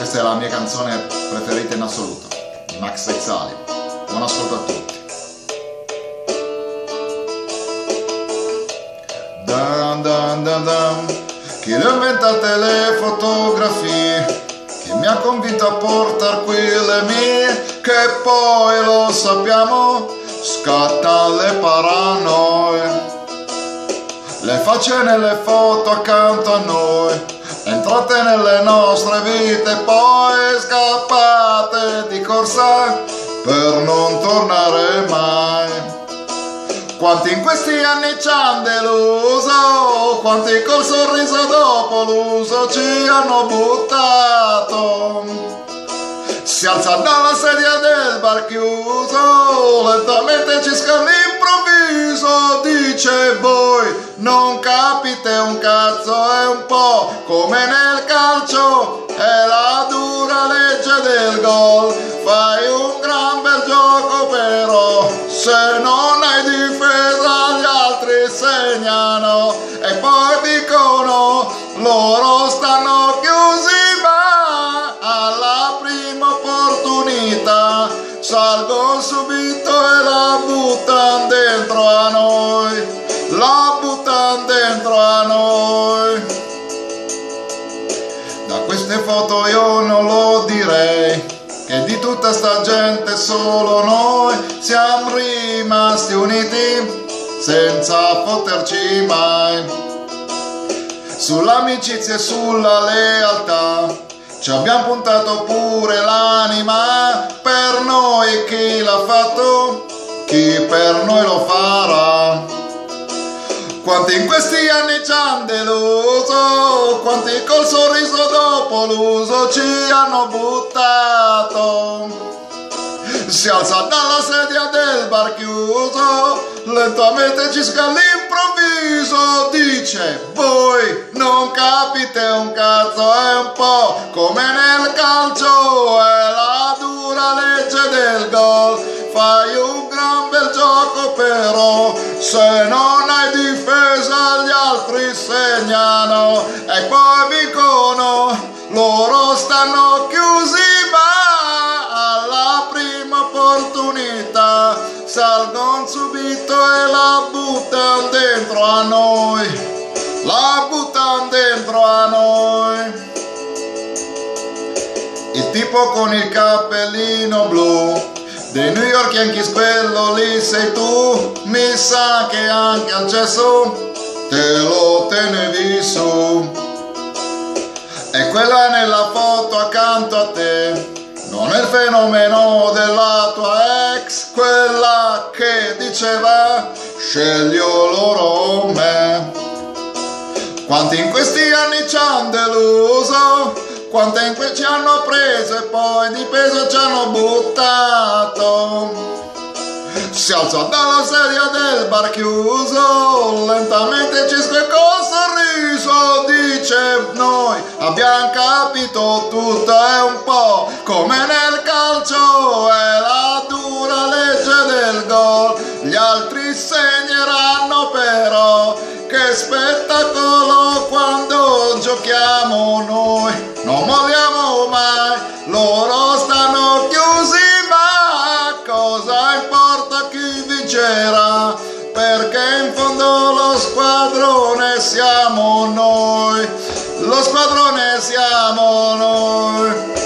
questa è la mia canzone preferita in assoluto, di Max Pezzali. Buon ascolto a tutti. Dun dun dun dun. Chi le ha inventate le fotografie, chi mi ha convinto a portar qui le mie, che poi lo sappiamo, scatta le paranoie. Le facce nelle foto accanto a noi, entrate nelle nostre vite, poi scappate di corsa per non tornare mai. Quanti in questi anni ci han deluso, quanti col sorriso dopo l'uso ci hanno buttato. Si alza dalla sedia del bar chiuso, lentamente ci scala all'improvviso, dice voi non capite un cazzo, è un po' come nel calcio, è la dura legge del gol, fai un gran bel gioco però se non hai difesa gli altri segnano e poi dicono loro stanno chiusi, ma alla prima opportunità salgono subito e la buttano dentro a noi, la buttano dentro a noi. Da queste foto io non lo direi, che di tutta sta gente solo noi siamo rimasti uniti senza poterci mai. Sull'amicizia e sulla lealtà ci abbiamo puntato pure l'anima, per noi chi l'ha fatto, chi per noi lo farà. Quanti in questi anni ci han deluso, quanti col sorriso dopo l'uso ci hanno buttato. Si alza dalla sedia del bar chiuso, lentamente ci scala all'improvviso, dice voi non capite un cazzo, è un po' come nel calcio, è la dura legge del gol, fai un gran bel gioco però se non hai difesa gli altri segnano e poi vincono, loro stanno chiusi ma alla prima opportunità salgono subito e la buttano dentro a noi, la buttano dentro a noi. Il tipo con il cappellino blu dei New York Yankees, quello lì sei tu, mi sa che anche al cesso te lo tenevi su. E quella nella foto accanto a te non è il fenomeno della tua ex, quella che diceva sceglio loro o me. Quanti in questi anni ci han deluso, quante in cui ci hanno preso e poi di peso ci hanno buttato. Si alza dalla sedia del bar chiuso, lentamente ci scala col sorriso, dice noi abbiamo capito tutto, è un po' come nel calcio, è la dura legge del gol, gli altri segneranno però, che spettacolo quando giochiamo noi, non molliamo mai, loro stanno chiusi ma cosa importa chi vincerà, perché in fondo lo squadrone siamo noi, lo squadrone siamo noi.